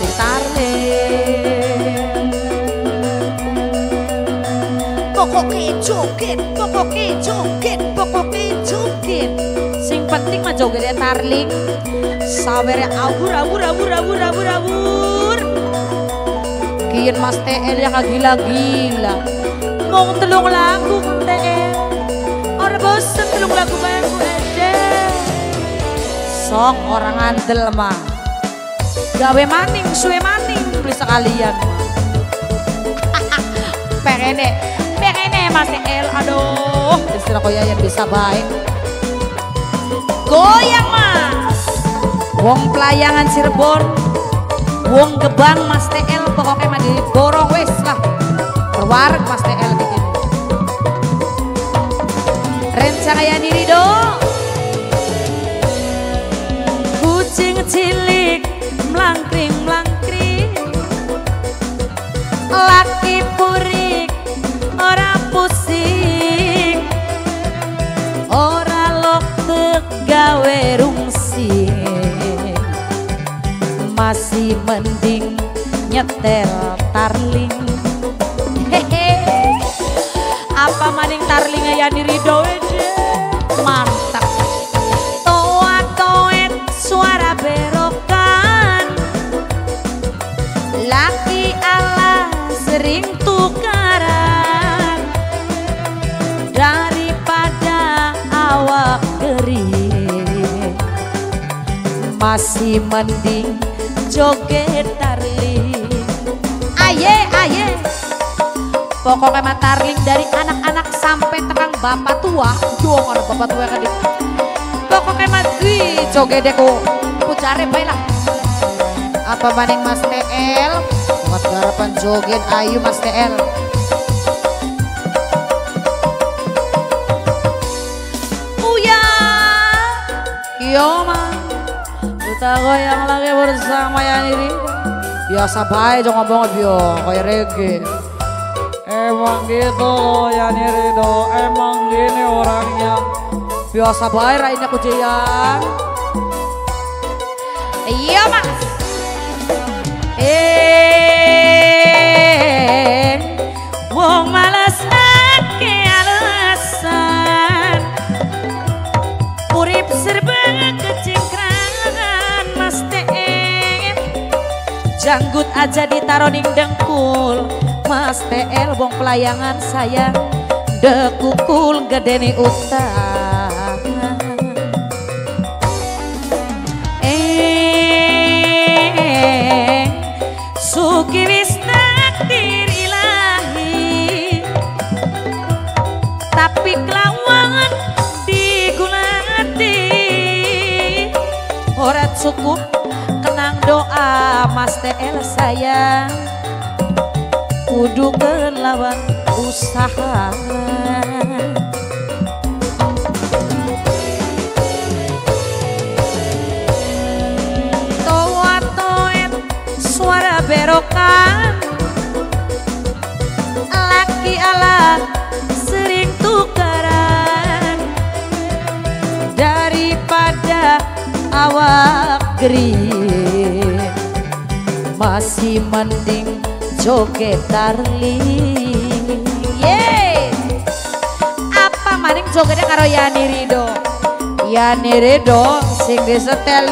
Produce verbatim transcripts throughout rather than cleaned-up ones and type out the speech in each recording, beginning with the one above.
sing tarling. Pokoke joget, pokoke joget, pokoke joget. Sing penting mah jogetnya tarling. Sawere abur abur abur abur abur abur. Kian Mas T L ya gila-gila. Mau telung lagu T L. Ora bosen telung lagu baru aja. Sok orang andel mah. Gawe maning, suwe maning beli sekalian. Pengene, pengene Mas T L. Aduh, istilah koya yang bisa baik. Goyang Mas. Wong pelayangan Cirebon, wong Gebang Mas T L pokoknya mah diborong wes lah. Perwareg Mas T L bikin. Rencana diri do. Kucing cilik melangkring melangkring. Laki purik ora pusing. Ora lok tegawe rungsing. Masih mending nyetel tarling. Hehe. Apa maning tarling aya Rido aja. Mantap. Toa toet suara berokan. Laki ala sering tukaran. Daripada awak kering. Masih mending joget tarling. Aye aye. Pokoknya mah tarling dari anak-anak sampai tekan bapak tua. Dong ada bapak tua kan. Pokoknya mah wih joget deh ku pucare bae lah. Apa maning Mas T L? Buat garapan joget ayu Mas T L. Uya. Yo mah. Kita goyang lagi bersama Yani Rido. Biasa baik dong ngomong bio kayak reggae. Emang gitu loh Yani Rido, emang gini orangnya. Biasa baik rainnya kucian. Iya Mas. Eh, wong malas ake alasan. Urip serba kecingkran Mas T L. Janggut aja ditaro ning dengkul. Mas T L bong pelayangan sayang. Dekukul gedeni utang. Eh, suki wis takdir ilahi. Tapi kelawan digulati. Ora cukup kenang doa Mas T L sayang. Kudu kelawan usaha. Toa toet suara berokan. Laki ala sering tukaran. Daripada awak gering. Masih mending joget tarling. Yeay. Apa maning jogetnya karo Yani Rido. Yani Rido sing disetel.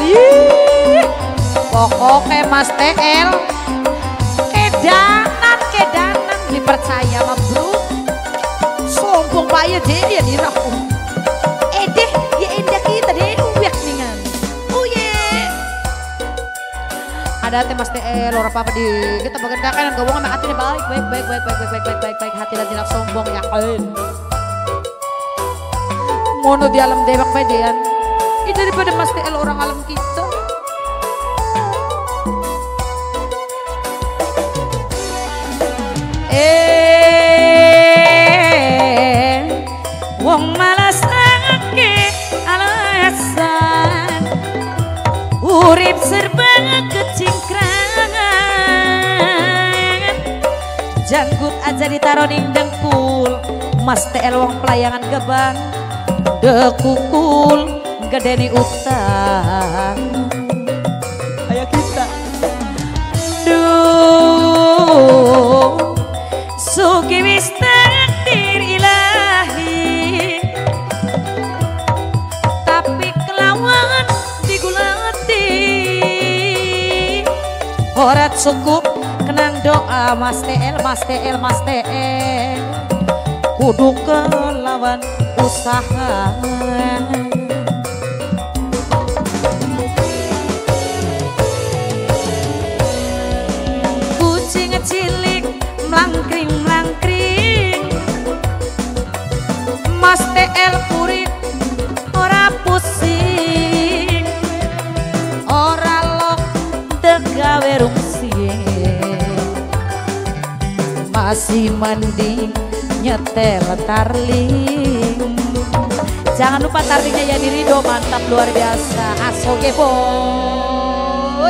Pokoknya Mas T L kedanan kedanan dipercaya mah bro. Sombong payah jadi ya diraku. Eh deh ya indah kita deh uyak ningan. Oh yeah. Ada teh Mas T L ora apa-apa di kita bagian kanan gabung sama hati baik baik baik baik baik baik baik baik baik baik hati dan tidak sombong ya kain. Mono di alam dewek badean. Ini daripada Mas T L orang alam kita. Eh, wong malas ake alasan. Urip serba kecingkrangan. Janggut aja ditaro ning dengkul. Mas T L wong pelayangan Gebang. Dekukul gedeni utang. Ayo kita ora cukup kenang doa Mas T L, Mas T L, Mas T L kudu kelawan usaha. Kucing cilik mlangkring mlangkring Mas T L kurit ora pusing ora lok degawe rungsing masih mending nyetel tarling. Jangan lupa tarlingnya ya Ridho, mantap luar biasa. Asoge boy.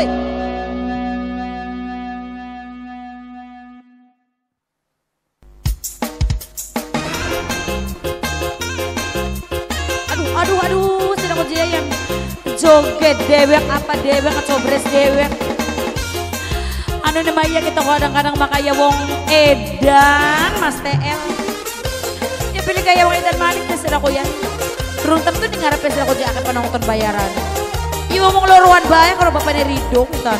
Aduh aduh aduh tidak kau yang joget dewek apa dewek atau bres dewek. Anu namanya kita kadang-kadang makanya wong edan Mas T L. Ya pilih kayak wong edan malik na sila ko yan. Terus tentu di ngarep sila ko di akan penonton bayaran. Iya ngomong loruan bayang kalau bapak ni Ridho kutan.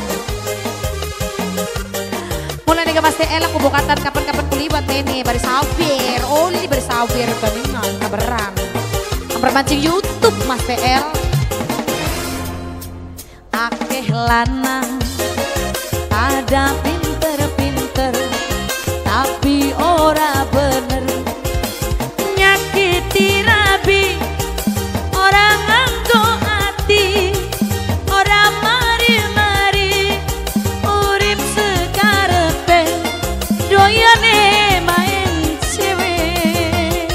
Mulai nih Mas T L aku bukatan kapan-kapan kulibat ini bari sawir. Oh ini bari sawir kaningan kabaran. Amper mancing YouTube Mas T L. Akeh lanang ada pinter-pinter tapi ora bener nyakiti rabi orang nganggo hati ora mari-mari urip sekarepe doyane main cewek.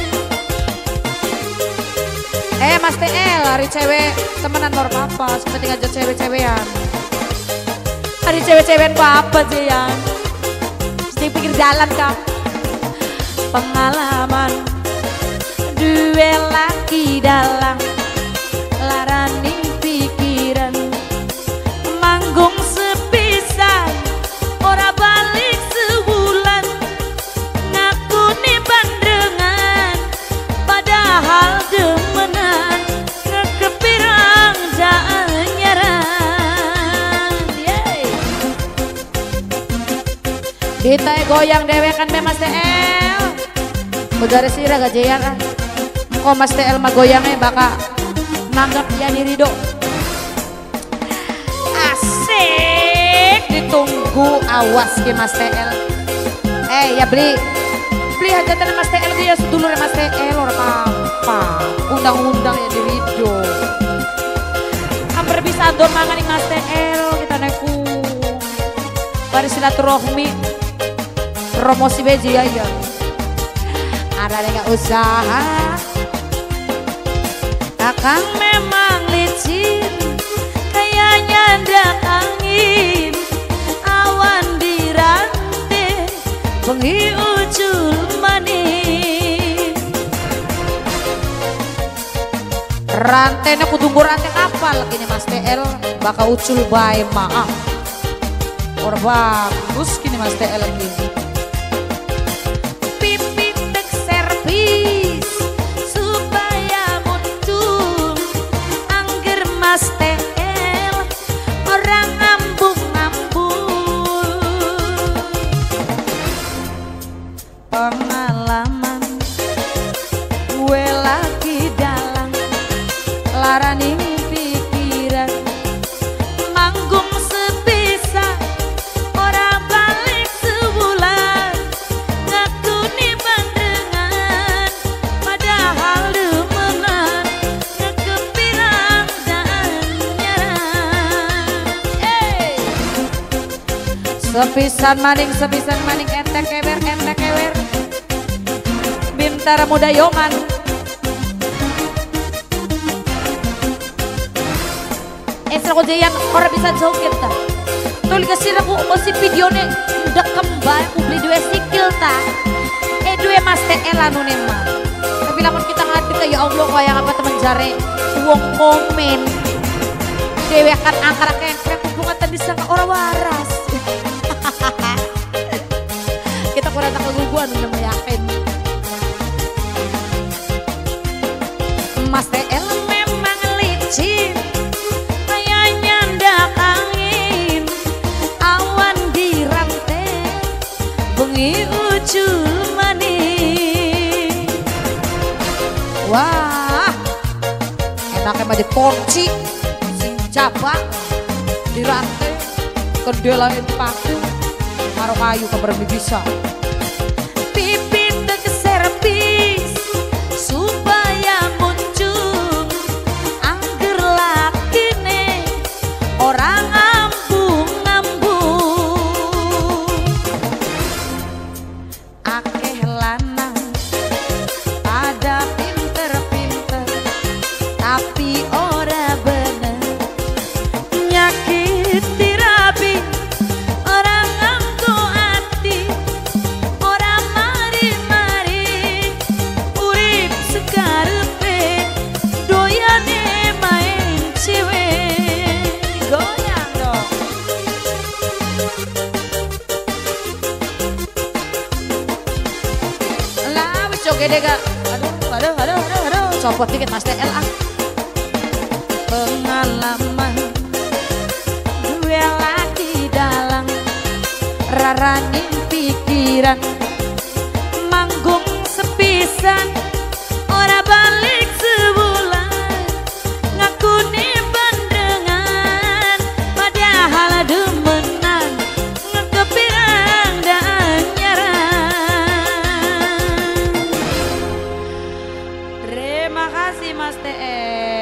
Eh Mas T L hari cewek temenan lor papa seperti ngajak cewek-cewekan. Hari cewek-cewek apa sih yang mesti pikir jalan kak. Pengalaman dua laki dalang larani pikiran manggung sepisan ora balik sebulan ngaku nih bandengan padahal demenan kekepirang daan nyerah. Kita goyang dewekan be Mas T L. Udara sira gajeyan kan. Kok Mas T L mah goyangnya baka nanggap dia di Ridho. Asik ditunggu awas ke Mas T L. Eh ya beli beli hajatan Mas T L dia sedulur Mas T L ora apa-apa. Undang-undang ya di Ridho. Hampir bisa don mangan Mas T L kita naikku. Bari silaturahmi. Promosi beji aja. Ada yang gak usaha. Akang memang licin, kayaknya ndak angin. Awan di rantai, bengi ucul manis. Rantainya kutunggu rantai kapal gini Mas T L, bakal ucul bae maaf. Orang bagus gini Mas T L gini. Mas T L orang ngambung-ngambung pengalaman gue lagi dalang larani pikiran manggung sebisa orang balik sebulan ngaku nih bandengan padahal demenan kekepirang sepisan maning, sepisan maning, entek kewer, entek kewer Bintara Muda Yoman. Eh selaku jayan orang bisa joget ta. Tuh kasih aku masih videonya udah kembali aku beli dua sikil ta. Eh dua Mas T L anu nema. Tapi lamun kita ngerti ke ya Allah kayak apa teman jare wong komen. Dewe akan angkara kengkrek hubungan tadi sama orang waras. Kita kurang tak keguguan udah meyakin. Mas T L memang licin, kayaknya ndak angin. Awan anaknya mah diponci sing cabang dirante kendelain paku karo kayu kebermi bisa pipit ke servis supaya muncul angger lakine orang ambung-ambung akeh lanang pada pinter-pinter tapi ora bener nyakiti rabi orang nganggo ati ora mari-mari urip sekarepe doyane main cewek goyang dong lah wis joget deh Kak aduh aduh aduh aduh aduh copot dikit Mas T L ah pengalaman gue lagi dalam raranin pikiran manggung sepisan ora balik sebulan ngakuni bandengan padahal demenan ngekepirang dan nyerang terima kasih Mas T L